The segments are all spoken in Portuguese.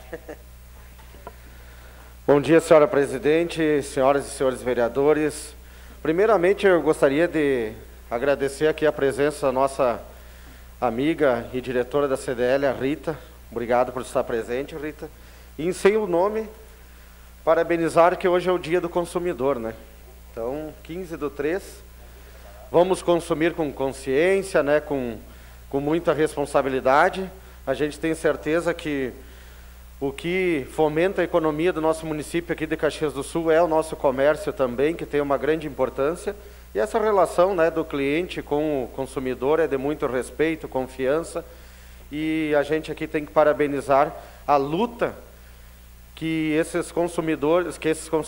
Bom dia, senhora presidente, senhoras e senhores vereadores. Primeiramente, eu gostaria de agradecer aqui a presença da nossa amiga e diretora da CDL, a Rita. Obrigado por estar presente, Rita. E, em seu nome, parabenizar que hoje é o Dia do Consumidor, né? Então, 15/3, vamos consumir com consciência, né? Com muita responsabilidade. A gente tem certeza que o que fomenta a economia do nosso município aqui de Caxias do Sul é o nosso comércio também, que tem uma grande importância. E essa relação, né, do cliente com o consumidor é de muito respeito, confiança. E a gente aqui tem que parabenizar a luta que esses consumidores,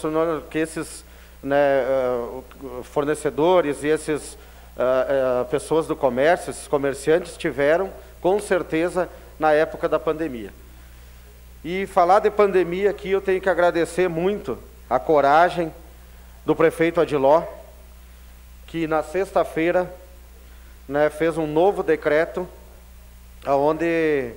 né, fornecedores e esses pessoas do comércio, esses comerciantes tiveram, com certeza, na época da pandemia. E falar de pandemia aqui, eu tenho que agradecer muito a coragem do prefeito Adiló, que na sexta-feira, né, fez um novo decreto, onde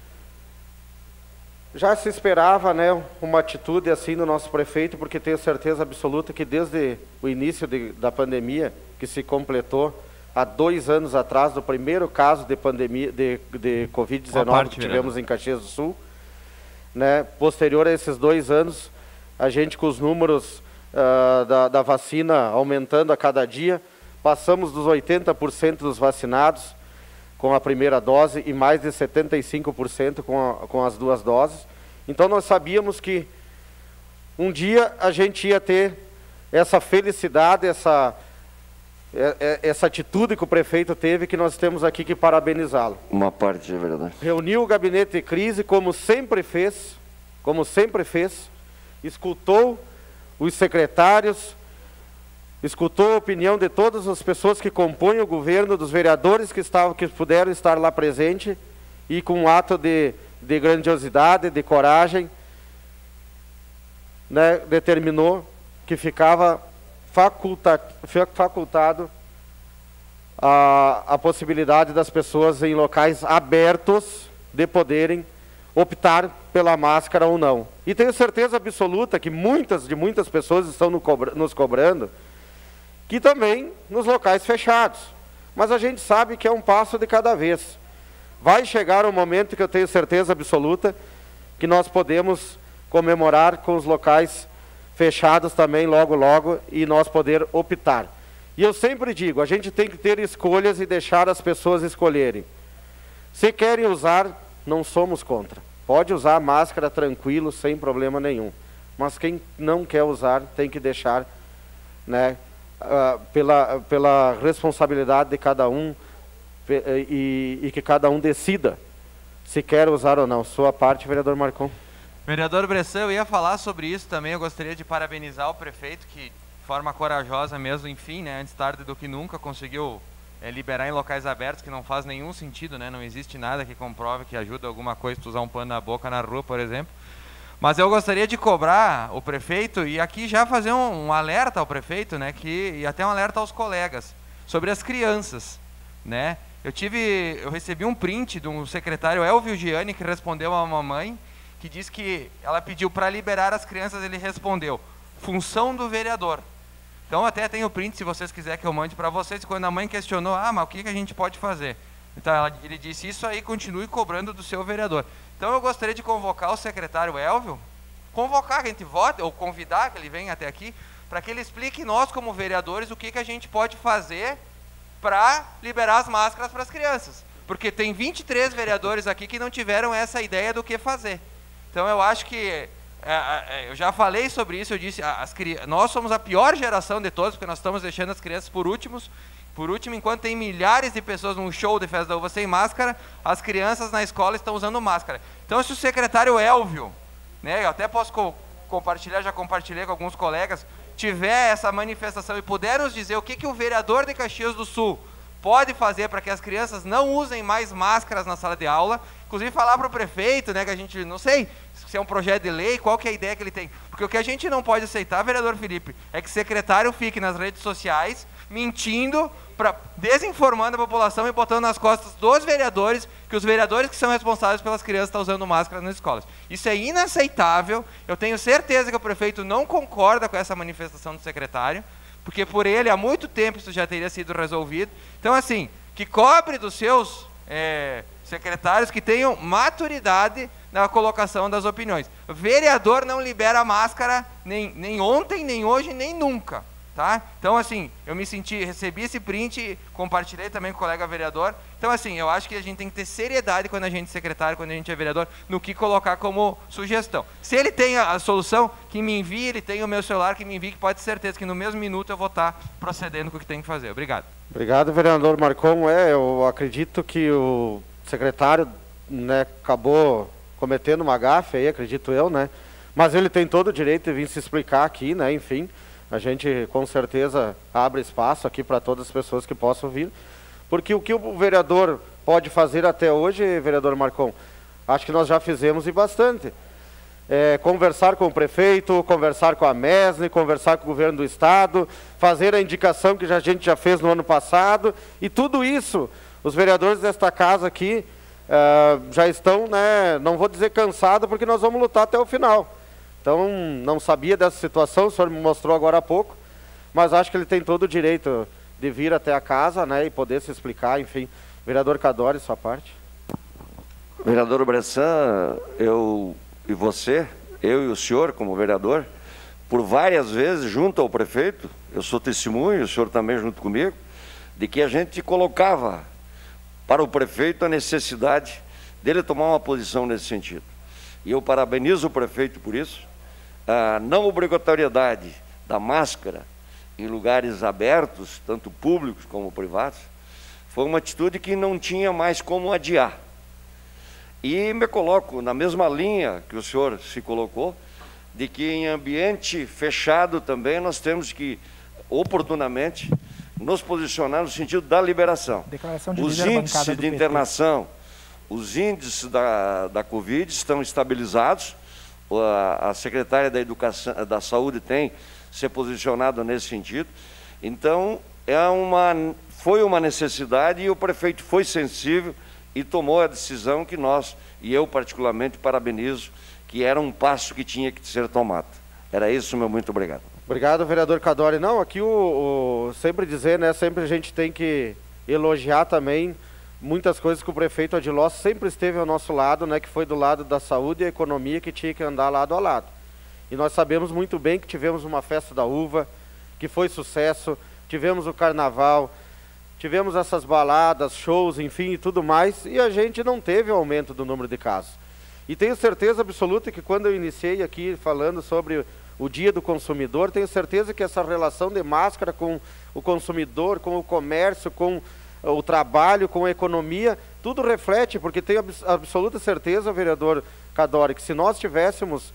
já se esperava, né, uma atitude assim do nosso prefeito, porque tenho certeza absoluta que desde o início da pandemia, que se completou há 2 anos atrás, do primeiro caso de pandemia de Covid-19 que tivemos em Caxias do Sul, né, posterior a esses 2 anos, a gente com os números da vacina aumentando a cada dia, passamos dos 80% dos vacinados com a primeira dose e mais de 75% com as 2 doses. Então nós sabíamos que um dia a gente ia ter essa felicidade, essa atitude que o prefeito teve, que nós temos aqui que parabenizá-lo. Uma parte é verdade. Reuniu o gabinete de crise como sempre fez, escutou os secretários, escutou a opinião de todas as pessoas que compõem o governo, dos vereadores que puderam estar lá presente, e com um ato de grandiosidade, de coragem, né, determinou que ficava facultado a possibilidade das pessoas em locais abertos de poderem optar pela máscara ou não. E tenho certeza absoluta que muitas pessoas estão nos cobrando, que também nos locais fechados. Mas a gente sabe que é um passo de cada vez. Vai chegar um momento que eu tenho certeza absoluta que nós podemos comemorar com os locais fechados também logo, logo, e nós poder optar. E eu sempre digo, a gente tem que ter escolhas e deixar as pessoas escolherem. Se querem usar, não somos contra. Pode usar máscara tranquilo, sem problema nenhum. Mas quem não quer usar, tem que deixar, né, pela responsabilidade de cada um, e que cada um decida se quer usar ou não. Sua parte, vereador Marcon. Vereador Bressan, eu ia falar sobre isso também. Eu gostaria de parabenizar o prefeito, que de forma corajosa mesmo, enfim, né, antes tarde do que nunca, conseguiu liberar em locais abertos, que não faz nenhum sentido, né, não existe nada que comprove que ajuda alguma coisa para usar um pano na boca na rua, por exemplo. Mas eu gostaria de cobrar o prefeito, e aqui já fazer um alerta ao prefeito, né, e até um alerta aos colegas, sobre as crianças, né. Eu recebi um print de um secretário, Elvio Gianni, que respondeu a uma mamãe, que diz que ela pediu para liberar as crianças, ele respondeu, função do vereador. Então até tem o print, se vocês quiserem que eu mande para vocês, quando a mãe questionou, mas o que a gente pode fazer? Então ele disse, isso aí continue cobrando do seu vereador. Então eu gostaria de convocar o secretário Elvio, convocar, que a gente vote, ou convidar que ele venha até aqui, para que ele explique nós como vereadores o que a gente pode fazer para liberar as máscaras para as crianças. Porque tem 23 vereadores aqui que não tiveram essa ideia do que fazer. Então eu acho que, eu já falei sobre isso, eu disse, nós somos a pior geração de todos, porque nós estamos deixando as crianças por último, enquanto tem milhares de pessoas num show de festa da uva sem máscara, as crianças na escola estão usando máscara. Então se o secretário Elvio, né, eu até posso compartilhar, já compartilhei com alguns colegas, tiver essa manifestação e puder nos dizer o que o vereador de Caxias do Sul pode fazer para que as crianças não usem mais máscaras na sala de aula, inclusive falar para o prefeito, né, que a gente, não sei se é um projeto de lei, qual que é a ideia que ele tem, porque o que a gente não pode aceitar, vereador Felipe, é que secretário fique nas redes sociais mentindo desinformando a população e botando nas costas dos vereadores, que os vereadores que são responsáveis pelas crianças estão usando máscara nas escolas. Isso é inaceitável. Eu tenho certeza que o prefeito não concorda com essa manifestação do secretário, porque por ele há muito tempo isso já teria sido resolvido. Então, assim, que cobre dos seus secretários que tenham maturidade na colocação das opiniões. O vereador não libera máscara nem ontem, nem hoje, nem nunca. Tá? Então, assim, recebi esse print e compartilhei também com o colega vereador. Então, assim, eu acho que a gente tem que ter seriedade quando a gente é secretário, quando a gente é vereador, no que colocar como sugestão. Se ele tem a solução, que me envie, ele tem o meu celular, que me envie, que pode ter certeza que no mesmo minuto eu vou estar procedendo com o que tem que fazer. Obrigado. Obrigado, vereador Marcon. Eu acredito que o secretário, né, acabou cometendo uma gafe aí, acredito eu, né? Mas ele tem todo o direito de vir se explicar aqui, né? Enfim, a gente com certeza abre espaço aqui para todas as pessoas que possam vir, porque o que o vereador pode fazer até hoje, vereador Marcon, acho que nós já fizemos e bastante. Conversar com o prefeito, conversar com a MESNE, conversar com o governo do estado, fazer a indicação que a gente já fez no ano passado, e tudo isso, os vereadores desta casa aqui já estão, né, não vou dizer cansados, porque nós vamos lutar até o final. Então, não sabia dessa situação, o senhor me mostrou agora há pouco, mas acho que ele tem todo o direito de vir até a casa, né, e poder se explicar, enfim. Vereador Cadore, sua parte. Vereador Bressan, eu e o senhor como vereador, por várias vezes junto ao prefeito, eu sou testemunho, o senhor também junto comigo, de que a gente colocava para o prefeito a necessidade dele tomar uma posição nesse sentido. E eu parabenizo o prefeito por isso. A não obrigatoriedade da máscara em lugares abertos, tanto públicos como privados, foi uma atitude que não tinha mais como adiar. E me coloco na mesma linha que o senhor se colocou, de que em ambiente fechado também nós temos que, oportunamente, nos posicionar no sentido da liberação. Os índices de internação, os índices da Covid estão estabilizados, a secretária da Educação, da Saúde tem se posicionado nesse sentido. Então, foi uma necessidade e o prefeito foi sensível e tomou a decisão que nós, e eu particularmente, parabenizo, que era um passo que tinha que ser tomado. Era isso, meu muito obrigado. Obrigado, vereador Cadore. Não, aqui sempre dizer, né, sempre a gente tem que elogiar também muitas coisas que o prefeito Adiló sempre esteve ao nosso lado, né, que foi do lado da saúde e a economia, que tinha que andar lado a lado. E nós sabemos muito bem que tivemos uma festa da uva, que foi sucesso, tivemos o carnaval, tivemos essas baladas, shows, enfim, e tudo mais, e a gente não teve o aumento do número de casos. E tenho certeza absoluta que quando eu iniciei aqui falando sobre o Dia do Consumidor, tenho certeza que essa relação de máscara com o consumidor, com o comércio, com o trabalho, com a economia, tudo reflete, porque tenho absoluta certeza, vereador Cadore, que se nós tivéssemos,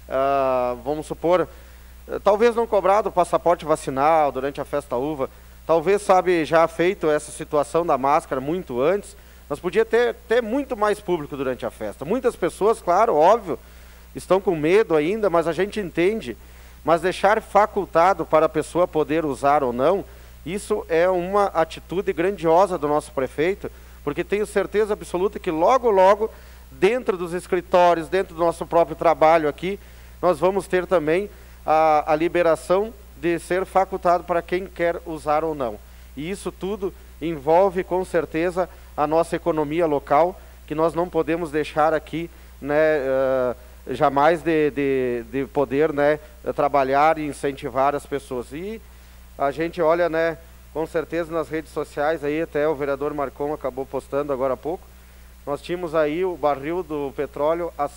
vamos supor, talvez não cobrado o passaporte vacinal durante a festa uva, talvez, sabe, já feito essa situação da máscara muito antes, nós podíamos ter muito mais público durante a festa. Muitas pessoas, claro, óbvio, estão com medo ainda, mas a gente entende. Mas deixar facultado para a pessoa poder usar ou não, isso é uma atitude grandiosa do nosso prefeito, porque tenho certeza absoluta que logo, logo, dentro dos escritórios, dentro do nosso próprio trabalho aqui, nós vamos ter também a liberação de ser facultado para quem quer usar ou não. E isso tudo envolve, com certeza, a nossa economia local, que nós não podemos deixar aqui, né, jamais de poder, né, trabalhar e incentivar as pessoas. E a gente olha, né, com certeza nas redes sociais, aí até o vereador Marcon acabou postando agora há pouco, nós tínhamos aí o barril do petróleo a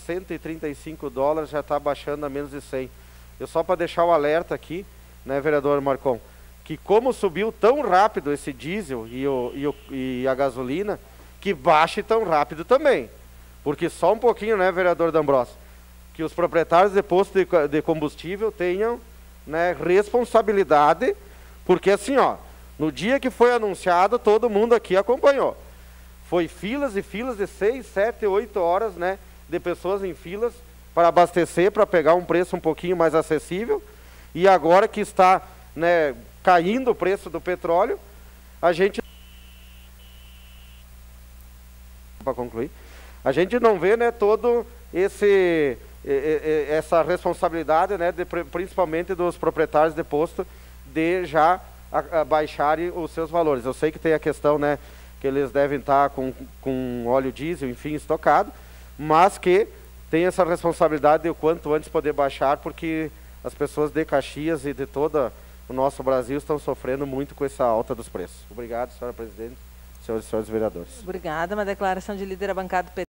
$135, já está baixando a menos de 100. Eu só para deixar o alerta aqui, né, vereador Marcon, que como subiu tão rápido esse diesel e a gasolina, que baixe tão rápido também. Porque só um pouquinho, né, vereador D'Ambrosio, que os proprietários de posto de combustível tenham, né, responsabilidade, porque assim, ó, no dia que foi anunciado, todo mundo aqui acompanhou. Foi filas e filas de 6, 7, 8 horas, né, de pessoas em filas para abastecer, para pegar um preço um pouquinho mais acessível. E agora que está, né, caindo o preço do petróleo, a gente, para concluir, a gente não vê, né, todo essa responsabilidade, né, principalmente dos proprietários de posto, de já baixarem os seus valores. Eu sei que tem a questão, né, que eles devem estar com óleo diesel, enfim, estocado, mas que tem essa responsabilidade de o quanto antes poder baixar, porque as pessoas de Caxias e de todo o nosso Brasil estão sofrendo muito com essa alta dos preços. Obrigado, senhora presidente, senhores e senhores vereadores. Obrigada. Uma declaração de líder da bancada do PT.